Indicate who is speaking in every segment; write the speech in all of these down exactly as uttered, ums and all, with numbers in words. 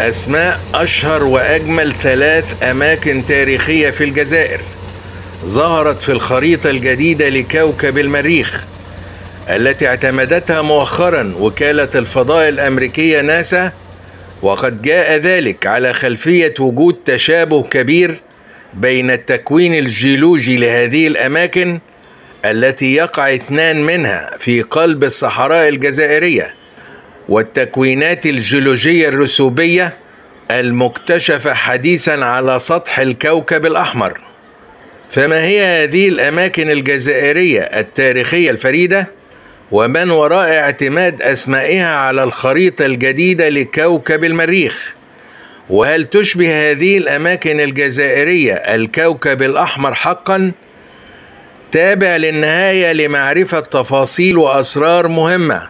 Speaker 1: أسماء أشهر وأجمل ثلاث أماكن تاريخية في الجزائر ظهرت في الخريطة الجديدة لكوكب المريخ التي اعتمدتها مؤخرا وكالة الفضاء الأمريكية ناسا، وقد جاء ذلك على خلفية وجود تشابه كبير بين التكوين الجيولوجي لهذه الأماكن التي يقع اثنان منها في قلب الصحراء الجزائرية والتكوينات الجيولوجية الرسوبية المكتشفة حديثا على سطح الكوكب الأحمر. فما هي هذه الأماكن الجزائرية التاريخية الفريدة؟ ومن وراء اعتماد أسمائها على الخريطة الجديدة لكوكب المريخ؟ وهل تشبه هذه الأماكن الجزائرية الكوكب الأحمر حقا؟ تابع للنهاية لمعرفة تفاصيل وأسرار مهمة.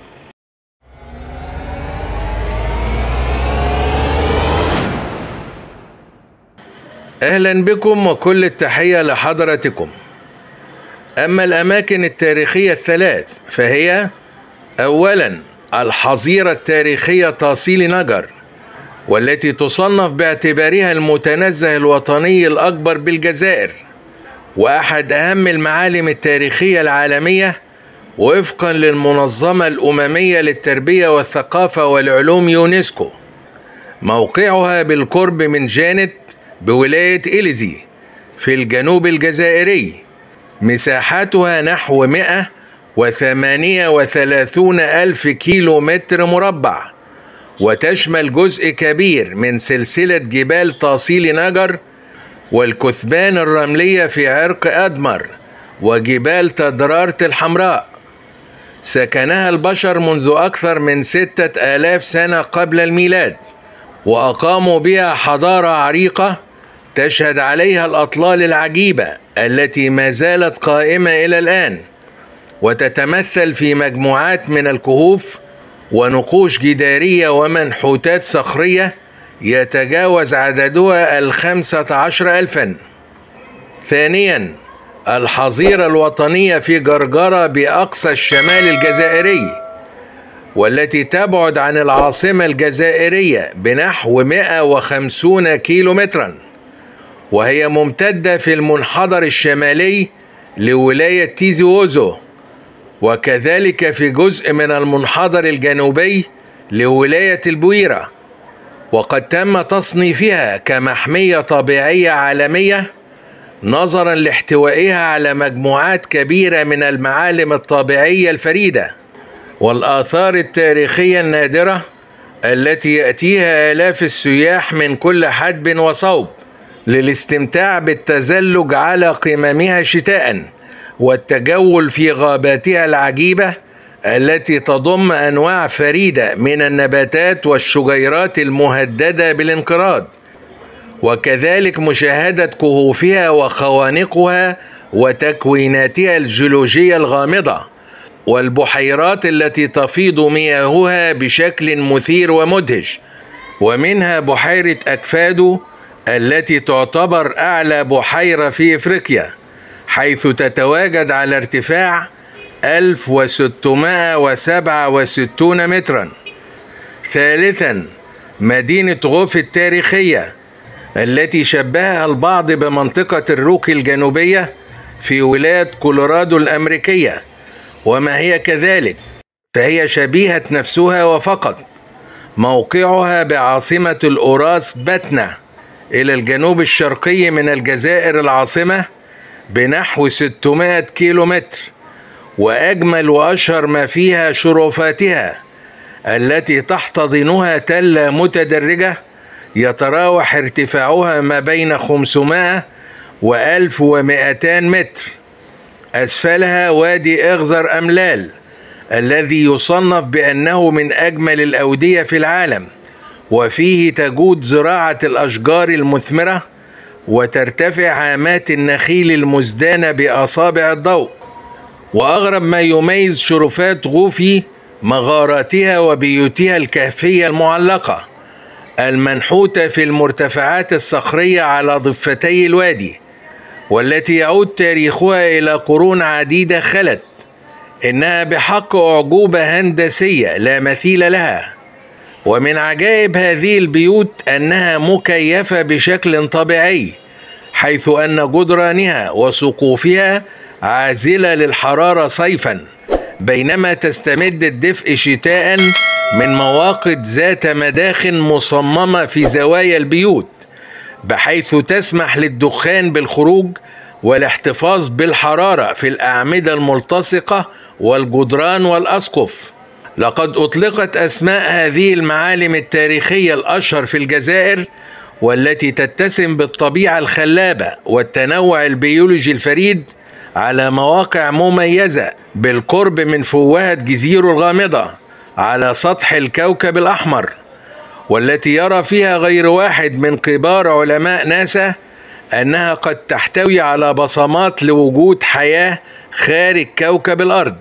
Speaker 1: أهلا بكم وكل التحية لحضرتكم. أما الأماكن التاريخية الثلاث فهي: أولا الحظيرة التاريخية تاصيل نجر، والتي تصنف باعتبارها المتنزه الوطني الأكبر بالجزائر وأحد أهم المعالم التاريخية العالمية وفقا للمنظمة الأممية للتربية والثقافة والعلوم يونسكو. موقعها بالقرب من جانت بولاية إليزي في الجنوب الجزائري. مساحتها نحو مئة وثمانية وثلاثون ألف كيلو متر مربع، وتشمل جزء كبير من سلسلة جبال تاصيل نجر والكثبان الرملية في عرق أدمر وجبال تدرارت الحمراء. سكنها البشر منذ أكثر من ستة آلاف سنة قبل الميلاد، وأقاموا بها حضارة عريقة تشهد عليها الأطلال العجيبة التي ما زالت قائمة إلى الآن، وتتمثل في مجموعات من الكهوف ونقوش جدارية ومنحوتات صخرية يتجاوز عددها الخمسة عشر ألفا. ثانيا الحظيرة الوطنية في جرجرة بأقصى الشمال الجزائري، والتي تبعد عن العاصمة الجزائرية بنحو مئة وخمسين كيلو مترا، وهي ممتدة في المنحدر الشمالي لولاية تيزي ووزو، وكذلك في جزء من المنحدر الجنوبي لولاية البويرة. وقد تم تصنيفها كمحمية طبيعية عالمية نظرا لاحتوائها على مجموعات كبيرة من المعالم الطبيعية الفريدة والآثار التاريخية النادرة التي يأتيها آلاف السياح من كل حدب وصوب للاستمتاع بالتزلج على قممها شتاء والتجول في غاباتها العجيبة التي تضم أنواع فريدة من النباتات والشجيرات المهددة بالانقراض، وكذلك مشاهدة كهوفها وخوانقها وتكويناتها الجيولوجية الغامضة والبحيرات التي تفيض مياهها بشكل مثير ومدهش، ومنها بحيرة أكفادو التي تعتبر أعلى بحيرة في إفريقيا، حيث تتواجد على ارتفاع ألف وستمائة وسبعة وستين مترا. ثالثا مدينة غوف التاريخية التي شبهها البعض بمنطقة الروكي الجنوبية في ولاية كولورادو الأمريكية، وما هي كذلك فهي شبيهة نفسها وفقط. موقعها بعاصمة الأوراس بتنا إلى الجنوب الشرقي من الجزائر العاصمة بنحو ستمائة كيلو متر، وأجمل وأشهر ما فيها شرفاتها التي تحتضنها تلة متدرجة يتراوح ارتفاعها ما بين خمسمائة وألف ومئتان متر. أسفلها وادي إغزر أملال الذي يصنف بأنه من أجمل الأودية في العالم، وفيه تجود زراعة الأشجار المثمرة وترتفع هامات النخيل المزدانة بأصابع الضوء. وأغرب ما يميز شرفات غوفي مغاراتها وبيوتها الكهفية المعلقة المنحوتة في المرتفعات الصخرية على ضفتي الوادي، والتي يعود تاريخها إلى قرون عديدة خلت. إنها بحق أعجوبة هندسية لا مثيل لها، ومن عجائب هذه البيوت أنها مكيفة بشكل طبيعي، حيث أن جدرانها وسقوفها عازلة للحرارة صيفا، بينما تستمد الدفء شتاء من مواقد ذات مداخن مصممة في زوايا البيوت، بحيث تسمح للدخان بالخروج والاحتفاظ بالحرارة في الأعمدة الملتصقة والجدران والأسقف. لقد أطلقت أسماء هذه المعالم التاريخية الأشهر في الجزائر، والتي تتسم بالطبيعة الخلابة والتنوع البيولوجي الفريد، على مواقع مميزة بالقرب من فوهة جزيرة الغامضة على سطح الكوكب الأحمر، والتي يرى فيها غير واحد من كبار علماء ناسا أنها قد تحتوي على بصمات لوجود حياة خارج كوكب الأرض.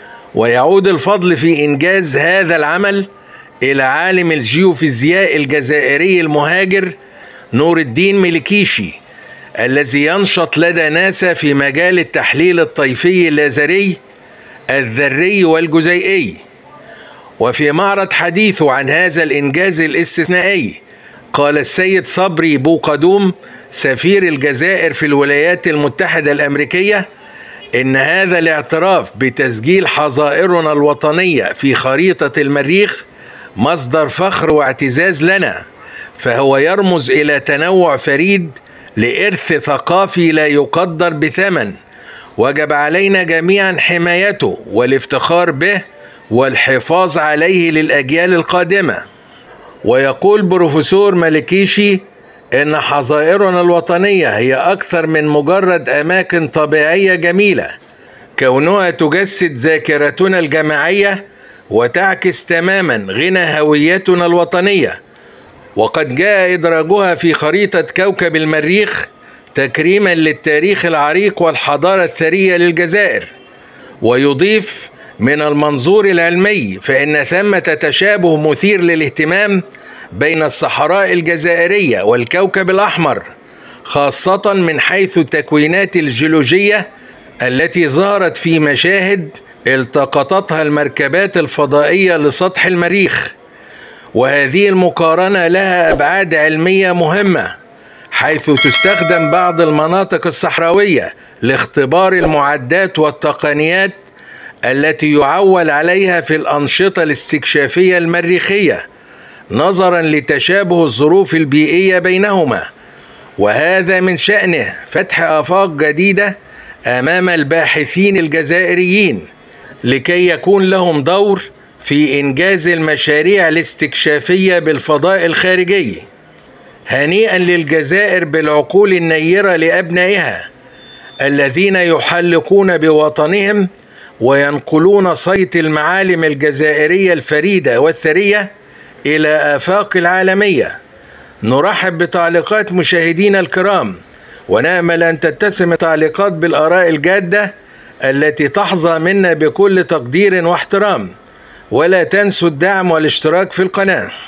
Speaker 1: ويعود الفضل في إنجاز هذا العمل إلى عالم الجيوفيزياء الجزائري المهاجر نور الدين ملكيشي، الذي ينشط لدى ناسا في مجال التحليل الطيفي الليزري الذري والجزيئي. وفي معرض حديثه عن هذا الإنجاز الاستثنائي، قال السيد صبري بوقدوم سفير الجزائر في الولايات المتحدة الأمريكية إن هذا الاعتراف بتسجيل حظائرنا الوطنية في خريطة المريخ مصدر فخر واعتزاز لنا، فهو يرمز إلى تنوع فريد لإرث ثقافي لا يقدر بثمن، وجب علينا جميعا حمايته والافتخار به والحفاظ عليه للأجيال القادمة. ويقول بروفيسور ملكيشي إن حظائرنا الوطنية هي أكثر من مجرد أماكن طبيعية جميلة، كونها تجسد ذاكرتنا الجماعية وتعكس تماما غنى هويتنا الوطنية، وقد جاء إدراجها في خريطة كوكب المريخ تكريما للتاريخ العريق والحضارة الثرية للجزائر. ويضيف: من المنظور العلمي فإن ثمة تشابه مثير للاهتمام بين الصحراء الجزائرية والكوكب الأحمر، خاصة من حيث التكوينات الجيولوجية التي ظهرت في مشاهد التقطتها المركبات الفضائية لسطح المريخ. وهذه المقارنة لها أبعاد علمية مهمة، حيث تستخدم بعض المناطق الصحراوية لاختبار المعدات والتقنيات التي يعول عليها في الأنشطة الاستكشافية المريخية، نظرا لتشابه الظروف البيئية بينهما. وهذا من شأنه فتح آفاق جديدة أمام الباحثين الجزائريين، لكي يكون لهم دور في إنجاز المشاريع الاستكشافية بالفضاء الخارجي. هنيئا للجزائر بالعقول النيرة لأبنائها الذين يحلقون بوطنهم وينقلون صيت المعالم الجزائرية الفريدة والثرية إلى آفاق العالمية. نرحب بتعليقات مشاهدينا الكرام، ونأمل أن تتسم التعليقات بالآراء الجادة التي تحظى منا بكل تقدير واحترام. ولا تنسوا الدعم والاشتراك في القناة.